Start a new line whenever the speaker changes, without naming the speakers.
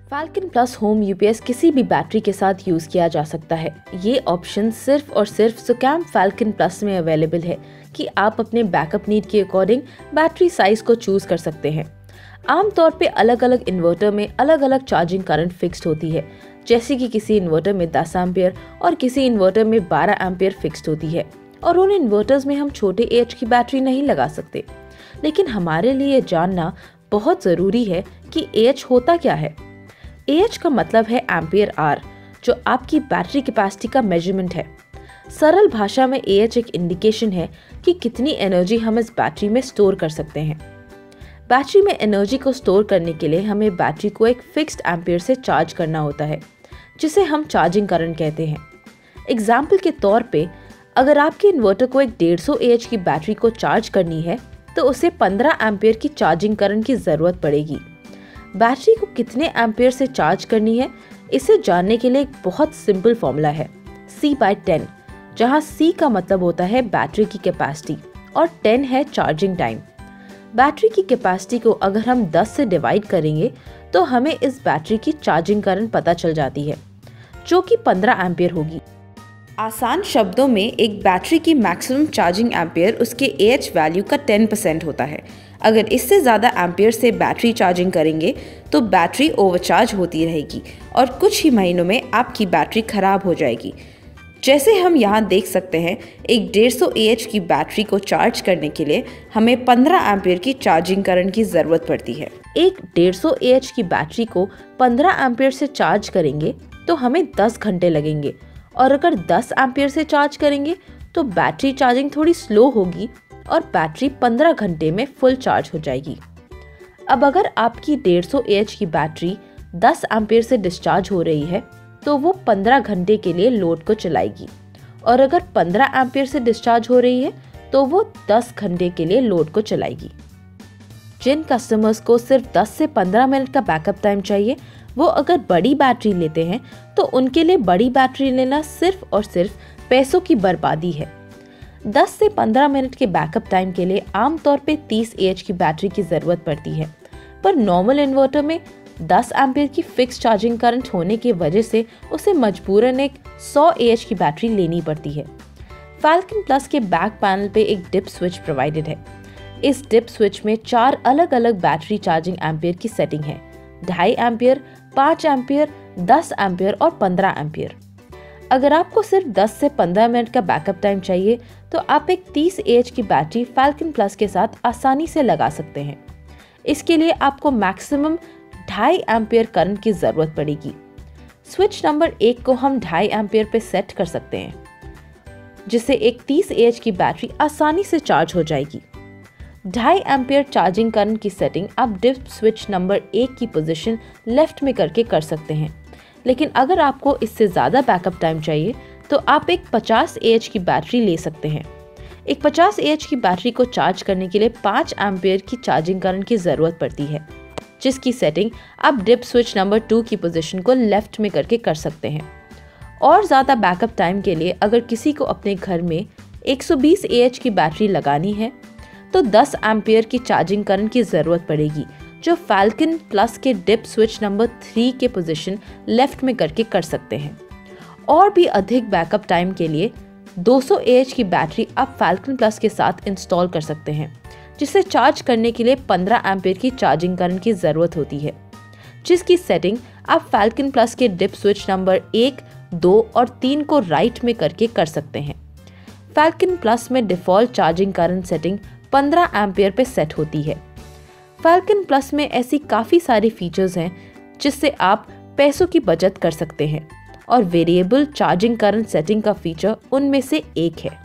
Falcon plus home UPS किसी भी battery के साथ यूज किया जा सकता है। ये ऑप्शन सिर्फ और सिर्फ सुकैम फैल्कन प्लस में अवेलेबल है कि आप अपने बैकअप नीड के अकॉर्डिंग बैटरी साइज को चूज कर सकते हैं। आमतौर पे अलग अलग इन्वर्टर में अलग अलग चार्जिंग करंट फिक्स्ड होती है, जैसे कि किसी इन्वर्टर में 10 एम्पियर और किसी इन्वर्टर में 12 एम्पियर फिक्स्ड होती है। और उन इन्वर्टर्स में हम छोटे एच की बैटरी नहीं लगा सकते। लेकिन हमारे लिए जानना बहुत ज़रूरी है कि एच होता क्या है। एच का मतलब है एम्पियर आर, जो आपकी बैटरी कैपेसिटी का मेजरमेंट है। सरल भाषा में एच एक इंडिकेशन है कि कितनी एनर्जी हम इस बैटरी में स्टोर कर सकते हैं। बैटरी में एनर्जी को स्टोर करने के लिए हमें बैटरी को एक फिक्स्ड एम्पियर से चार्ज करना होता है, जिसे हम चार्जिंग करंट कहते हैं। एग्जाम्पल के तौर पे, अगर आपके इन्वर्टर को एक 150 एएच की बैटरी को चार्ज करनी है तो उसे 15 एम्पियर की चार्जिंग करंट की ज़रूरत पड़ेगी। बैटरी को कितने एम्पियर से चार्ज करनी है, इसे जानने के लिए एक बहुत सिंपल फॉर्मूला है, C/10, जहाँ C का मतलब होता है बैटरी की कैपेसिटी और 10 है चार्जिंग टाइम। बैटरी की कैपेसिटी को अगर हम 10 से डिवाइड करेंगे तो हमें इस बैटरी की चार्जिंग करंट पता चल जाती है, जो कि 15 एम्पियर होगी। आसान शब्दों में एक बैटरी की मैक्सिमम चार्जिंग एम्पियर उसके एएच वैल्यू का 10% होता है। अगर इससे ज़्यादा एम्पियर से बैटरी चार्जिंग करेंगे तो बैटरी ओवरचार्ज होती रहेगी और कुछ ही महीनों में आपकी बैटरी खराब हो जाएगी। जैसे हम यहाँ देख सकते हैं, एक 150 एएच की बैटरी को चार्ज करने के लिए हमें 15 एम्पियर की चार्जिंग करंट की ज़रूरत पड़ती है। एक 150 एएच की बैटरी को 15 एम्पियर से चार्ज करेंगे तो हमें 10 घंटे लगेंगे, और अगर 10 एम्पियर से चार्ज करेंगे तो बैटरी चार्जिंग थोड़ी स्लो होगी और बैटरी 15 घंटे में फुल चार्ज हो जाएगी। अब अगर आपकी 150 एएच की बैटरी 10 एम्पियर से डिस्चार्ज हो रही है तो वो 15 घंटे के लिए लोड को चलाएगी, और अगर 15 एम्पियर से डिस्चार्ज हो रही है तो वो 10 घंटे के लिए लोड को चलाएगी। जिन कस्टमर्स को सिर्फ 10 से 15 मिनट का बैकअप टाइम चाहिए, वो अगर बड़ी बैटरी लेते हैं तो उनके लिए बड़ी बैटरी लेना सिर्फ और सिर्फ पैसों की बर्बादी है। 10 से 15 मिनट के बैकअप टाइम के लिए आमतौर पे 30 एएच की बैटरी की ज़रूरत पड़ती है, पर नॉर्मल इन्वर्टर में 10 एम्पियर की फिक्स चार्जिंग करंट होने की वजह से उसे मजबूरन एक 100 एएच की बैटरी लेनी पड़ती है। फैल्कन प्लस के बैक पैनल पे एक डिप स्विच प्रोवाइडेड है। इस डिप स्विच में 4 अलग अलग बैटरी चार्जिंग एम्पियर की सेटिंग है: 2.5 एम्पियर, 5 एम्पियर, 10 एम्पियर और 15 एम्पियर। अगर आपको सिर्फ 10 से 15 मिनट का बैकअप टाइम चाहिए तो आप एक 30 एएच की बैटरी फैल्कन प्लस के साथ आसानी से लगा सकते हैं। इसके लिए आपको मैक्सिमम 2.5 एम्पियर करंट की ज़रूरत पड़ेगी। स्विच नंबर 1 को हम 2.5 एम्पियर पे सेट कर सकते हैं, जिससे एक 30 एएच की बैटरी आसानी से चार्ज हो जाएगी। 2.5 एम्पियर चार्जिंग करंट की सेटिंग आप डिप स्विच नंबर 1 की पोजीशन लेफ्ट में करके कर सकते हैं। लेकिन अगर आपको इससे ज़्यादा बैकअप टाइम चाहिए तो आप एक 50 एएच की बैटरी ले सकते हैं। एक 50 एएच की बैटरी को चार्ज करने के लिए 5 एम्पियर की चार्जिंग करंट की ज़रूरत पड़ती है, जिसकी सेटिंग आप डिप स्विच नंबर 2 की पोजीशन को लेफ्ट में करके कर सकते हैं। और ज़्यादा बैकअप टाइम के लिए अगर किसी को अपने घर में 120 एएच की बैटरी लगानी है तो 10 एम्पियर की चार्जिंग करंट की ज़रूरत पड़ेगी, जो फैल्कन प्लस के डिप स्विच नंबर 3 के पोजीशन लेफ्ट में करके कर सकते हैं। और भी अधिक बैकअप टाइम के लिए 200 एएच की बैटरी आप फैल्कन प्लस के साथ इंस्टॉल कर सकते हैं, जिसे चार्ज करने के लिए 15 एम्पियर की चार्जिंग करंट की ज़रूरत होती है, जिसकी सेटिंग आप फैल्कन प्लस के डिप स्विच नंबर 1, 2 और 3 को राइट में करके कर सकते हैं। फैल्कन प्लस में default charging current setting 15 ampere पे सेट होती है। फैल्कन प्लस में ऐसी काफ़ी सारी फीचर्स हैं जिससे आप पैसों की बचत कर सकते हैं, और वेरिएबल चार्जिंग करंट सेटिंग का फीचर उनमें से एक है।